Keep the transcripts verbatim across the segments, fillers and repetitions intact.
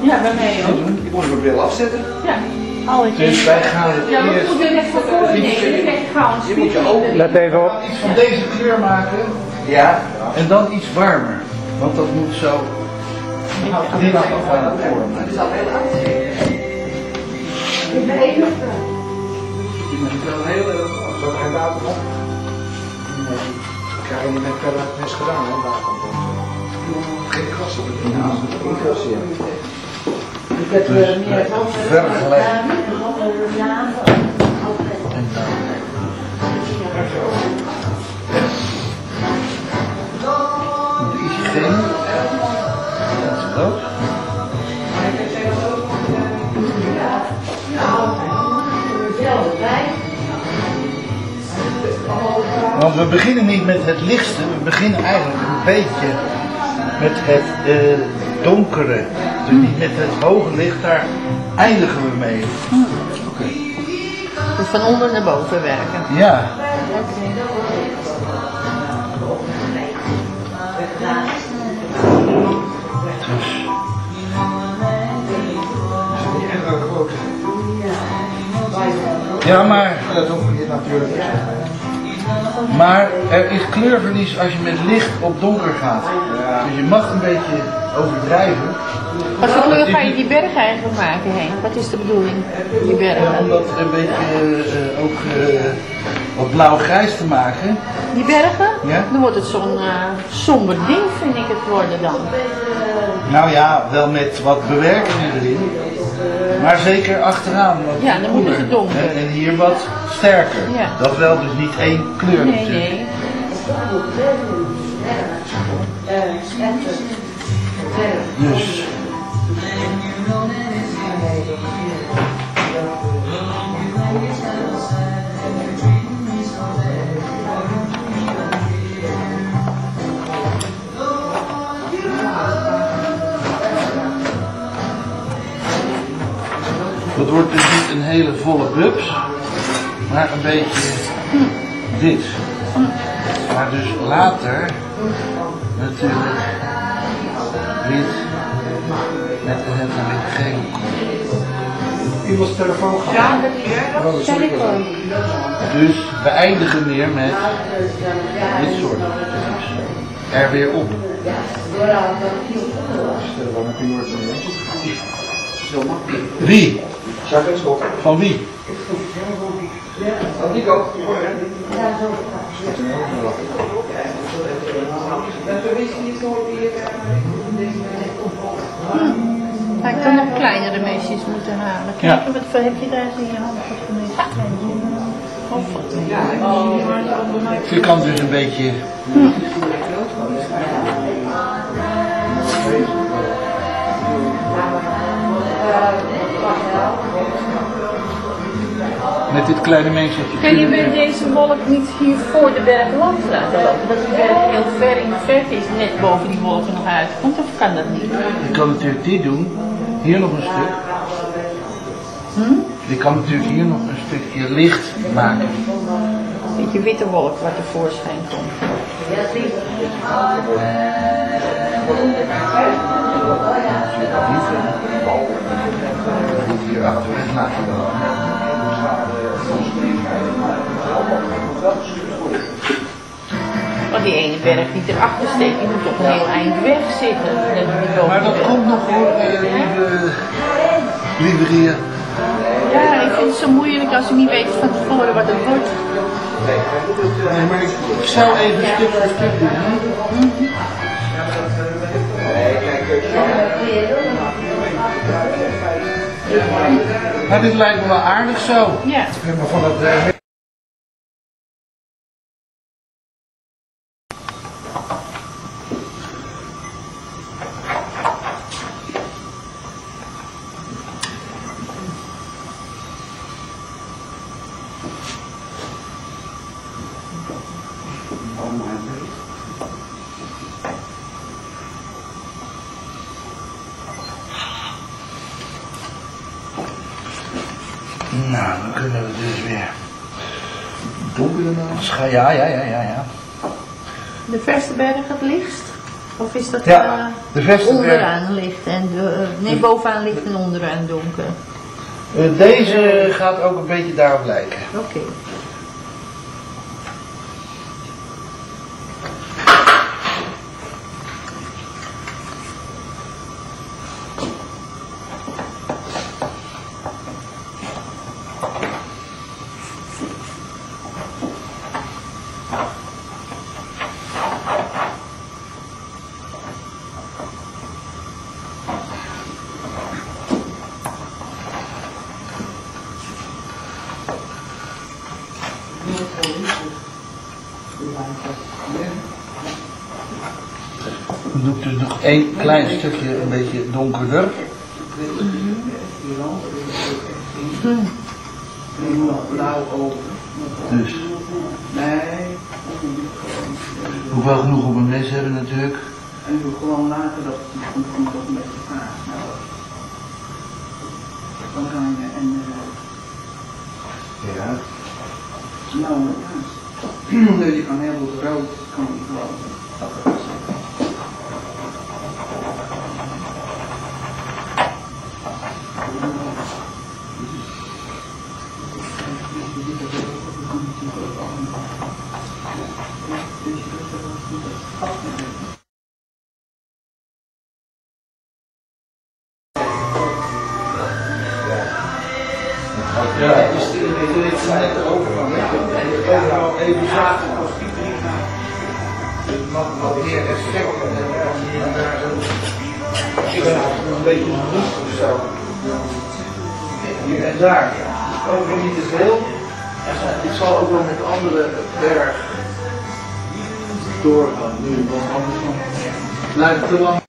Ja, bij mij ook. Je moet hem weer afzetten. Ja. Alles. Dus wij gaan het Ja, maar eerst... goed, weer even voor de Je moet je ogen Let even op. Iets van deze kleur maken. Ja. En dan iets warmer. Want dat moet zo... Dit af aan het vormen. Dat is al heel oud. Ik ben even. Je moet wel een hele... Zo geen water op. Nee. Ik krijg je net verder mes gedaan, hè? Geen gras op het ja, geen gras, ja. Ik heb Dus meer vergelijk. En dan... Moet ietsje geen. Dat is rood. Want we beginnen niet met het lichtste, we beginnen eigenlijk een beetje met het uh, donkere. Dus niet met het hoge licht, daar eindigen we mee. Hmm. Okay. Dus van onder naar boven werken. Ja. Dus. Ja, maar dat hoeft niet natuurlijk. Maar er is kleurverlies als je met licht op donker gaat. Ja. Dus je mag een beetje overdrijven. Wat voor kleur ga je die berg eigenlijk maken, Henk? Wat is de bedoeling, die bergen? Ja, om dat een beetje uh, ook uh, wat blauw-grijs te maken. Die bergen? Ja. Dan wordt het zo'n uh, somber ding, vind ik het worden dan. Nou ja, wel met wat bewerkingen erin. Maar zeker achteraan wat ja, dan moet het donker. En, en hier wat sterker. Ja. Dat wel, dus niet één kleur nee, natuurlijk. Nee. Dus. Dat wordt dus niet een hele volle bubs, maar een beetje dit. Maar dus later natuurlijk wit met het een beetje geel. Iemands telefoon gaat. Ja, dat is telefoon. Dus we eindigen weer met dit soort. Er weer op. Telefoon heb je nooit meer. Zo makkelijk. Wie? Jacques en Schot. Van wie? Van Nico. Ja, ik kan nog kleinere mesjes moeten halen. Kijk, Ja. wat voor heb je daar in je hand? Wat voor mesjes? Of wat? Je kan dus een beetje. Hm. Met dit kleine mensje. Kun je met deze wolk niet hier voor de berg langs laten lopen? Dat die berg heel ver in de verte is, net boven die wolken nog uitkomt, of kan dat niet? Je kan natuurlijk dit doen. Hier nog een stuk. Hm? Je kan natuurlijk hier nog een stukje licht maken. Een beetje witte wolk wat tevoorschijn komt. Dit hier achter weg laten lopen. Want die ene berg die erachter steekt, die moet toch een heel eind weg zitten. Maar dat komt nog hoor, uh, lieve, lieve Ria. Ja, ik vind het zo moeilijk als je niet weet van tevoren wat het wordt. Nee, maar ik, ik zou even stuk voor stuk doen. Hè? Mm-hmm. Maar dit lijkt me wel aardig zo. Ja. Maar van dat, uh, Nou, dan kunnen we dus weer donker ernaast. Ja, ja, ja, ja, ja. De verste berg het lichtst? Of is dat... Ja. Uh... De Vesterberg. Onderaan ligt en de, nee, bovenaan ligt en onderaan donker. Uh, deze gaat ook een beetje daarop lijken. Oké. Okay. Dan doe ik dus nog één klein stukje een beetje donkerder. Dus. Moet wel genoeg op een mes hebben natuurlijk. En doe gewoon later dat het komt toch een beetje vaart sneller. Dan ga je en uh, ja. Nou, ja. Dus je kan heel veel rood, kan je gewoon. Ja, dus ik ga net erover van. Overal even zacht als die het mag wat meer effect en als je daar zo. Ik ben een beetje roest of zo. Hier en daar. Ook weer niet te veel. Ik zal ook wel met andere berg doorgaan nu, want anders blijft het te lang.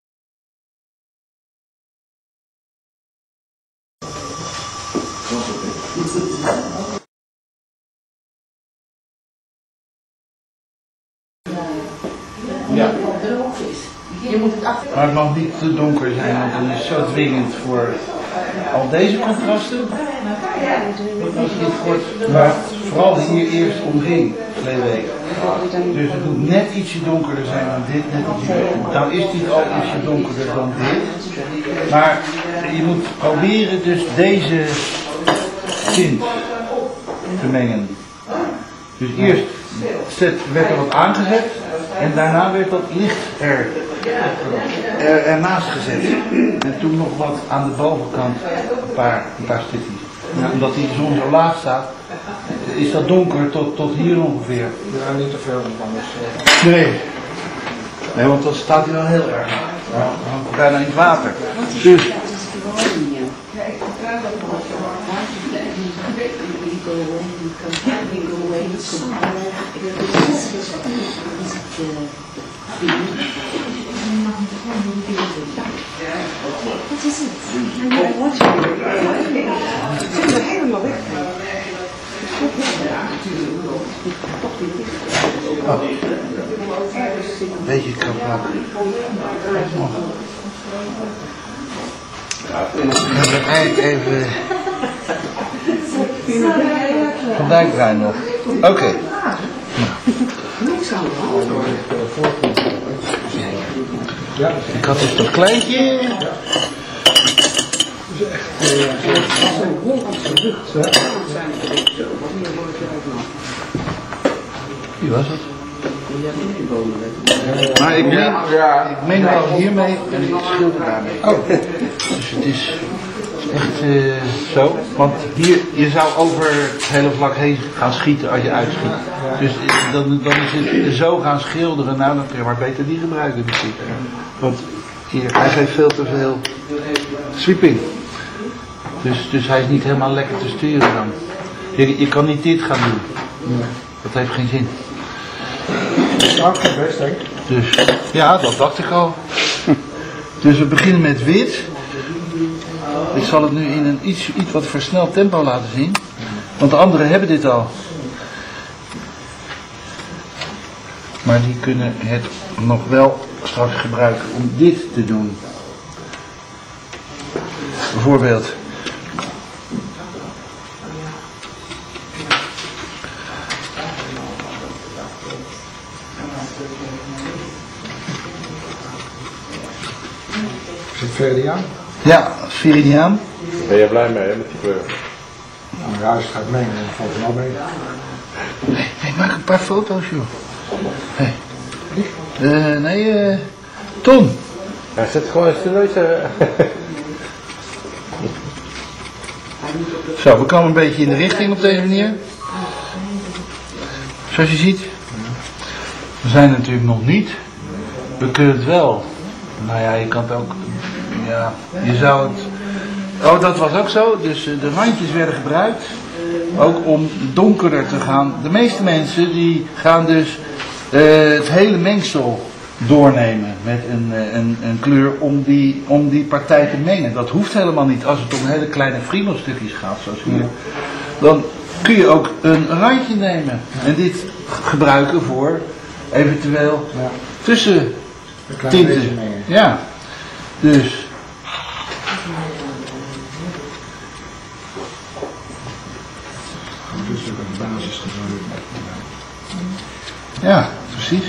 Ja. Je moet het af. Maar het mag niet te donker zijn, want dan is het zo dwingend voor al deze contrasten. Als je het wordt, maar vooral hier eerst omheen, verleden week. Dus het moet net ietsje donkerder zijn dan dit, net ietsje. Nou is dit al ietsje donkerder dan dit. Maar je moet proberen dus deze tint te mengen. Dus eerst zet, werd er wat aangezet en daarna werd dat licht er, er ernaast gezet. En toen nog wat aan de bovenkant, een paar, een paar stukjes. Ja, omdat die zon zo laag staat, is dat donker tot, tot hier ongeveer. Ja, niet te veel anders. Nee. Nee, want dan staat hij wel heel erg. Ja, bijna in het water. Dus. Wat is het? Hij wordt helemaal weg. Oh. Beetje kapot. Oh. Ik heb eigenlijk even Van Dijkbrein nog. Oké. Okay. Ik had dus dat kleintje. Wie was het? Maar ik meen, ik meen wel hiermee en ik schilder daarmee. Oh. Dus het is echt uh, zo. Want hier, je zou over het hele vlak heen gaan schieten als je uitschiet. Dus dan, dan is het zo gaan schilderen. Nou, dan kun je maar beter die gebruiken misschien. Want hier, hij geeft veel te veel sweeping. Dus, dus hij is niet helemaal lekker te sturen dan. Je, je kan niet dit gaan doen. Dat heeft geen zin. Dat is best, denk ik. Dus, ja, dat dacht ik al. Dus we beginnen met wit. Ik zal het nu in een iets, iets wat versneld tempo laten zien. Want de anderen hebben dit al. Maar die kunnen het nog wel straks gebruiken om dit te doen. Bijvoorbeeld. het Veridiaan? Ja, Veridiaan. Ben je blij mee hè, met die kleur? Nou ja, als het gaat mengen, dan valt het wel mee. Hey, hey, maak een paar foto's, joh. Hey. Uh, nee, uh, Tom. Hij zit gewoon eens te neus. Zo, we komen een beetje in de richting op deze manier. Zoals je ziet. We zijn er natuurlijk nog niet. We kunnen het wel. Nou ja, je kan het ook. Ja, je zou het. Oh, dat was ook zo. Dus de randjes werden gebruikt. Ook om donkerder te gaan. De meeste mensen die gaan dus uh, het hele mengsel doornemen met een, een, een kleur om die, om die partij te mengen. Dat hoeft helemaal niet als het om hele kleine friemelstukjes gaat, zoals hier. Dan kun je ook een randje nemen en dit gebruiken voor eventueel Ja. tussen Een klein beetje tinten. mengen. Ja, dus. Dus ook een basis gebruiken. Ja, precies.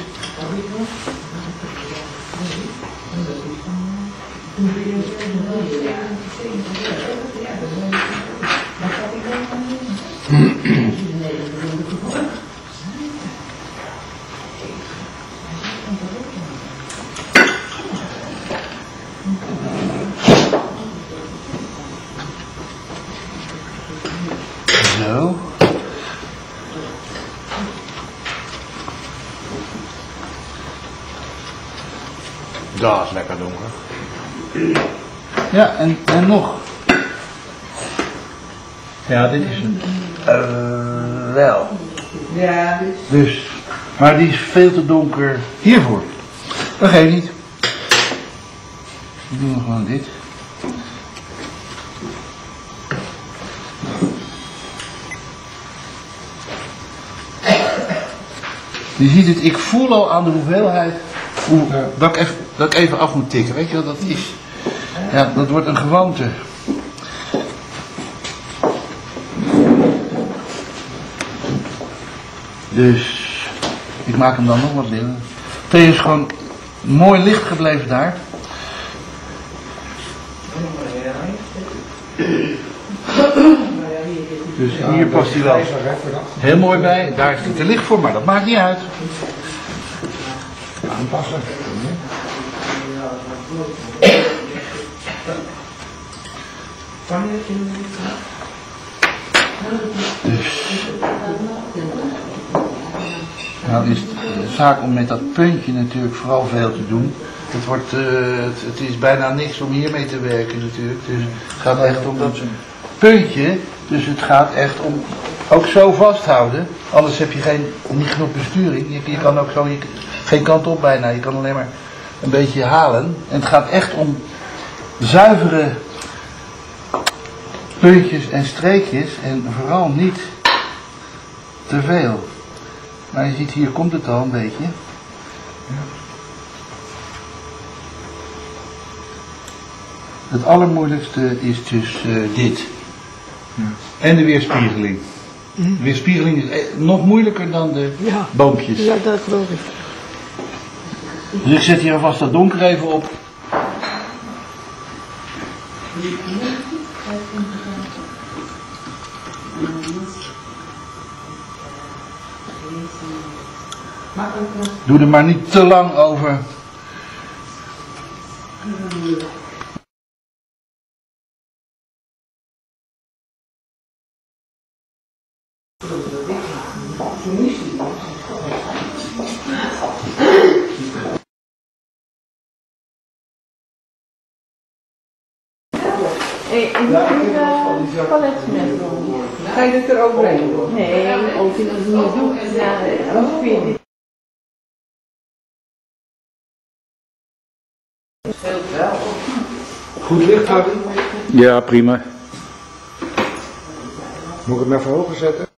Zo. Dat is lekker donker. Ja, en, en nog. Ja, dit is een. Uh, wel. Ja, Dus, maar die is veel te donker hiervoor. Dat geeft niet. We doen gewoon dit. Je ziet het, ik voel al aan de hoeveelheid hoe, Ja. dat, ik even, dat ik even af moet tikken. Weet je wat dat is? Ja, dat wordt een gewoonte. Dus ik maak hem dan nog wat binnen. Thee is gewoon mooi licht gebleven daar. Dus hier past hij wel heel mooi bij. Daar is hij te licht voor, maar dat maakt niet uit. Aanpassen. Dus. Nou is het de zaak om met dat puntje natuurlijk vooral veel te doen. Het, wordt, uh, het, het is bijna niks om hiermee te werken natuurlijk. Dus het gaat echt om dat puntje. Dus het gaat echt om ook zo vasthouden. Anders heb je geen, niet genoeg besturing. Je, je kan ook zo je, geen kant op bijna. Je kan alleen maar een beetje halen. En het gaat echt om zuivere puntjes en streekjes. En vooral niet te veel. Maar je ziet hier komt het al een beetje. Het allermoeilijkste is dus uh, dit. Ja. En de weerspiegeling. De weerspiegeling is e- nog moeilijker dan de Ja. boompjes. Ja, dat geloof ik. Dus ik zet hier alvast dat donker even op. Doe er maar niet te lang over. Hey, en hoe doe je paletmet doen? Ga je het er overheen doen? Nee, of je het niet doet, ja, hoe vind je dit? Goed licht houden. Ja, prima. Moet ik het naar verhogen zetten?